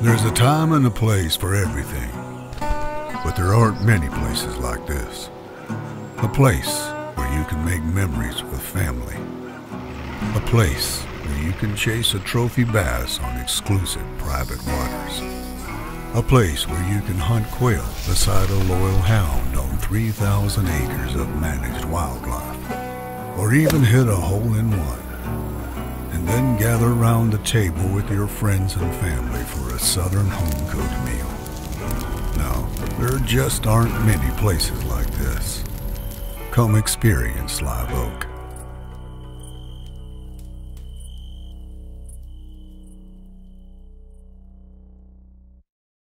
There's a time and a place for everything, but there aren't many places like this. A place where you can make memories with family. A place where you can chase a trophy bass on exclusive private waters. A place where you can hunt quail beside a loyal hound on 3,000 acres of managed wildlife. Or even hit a hole-in-one. And then gather around the table with your friends and family for a southern home-cooked meal. No, there just aren't many places like this. Come experience Live Oak.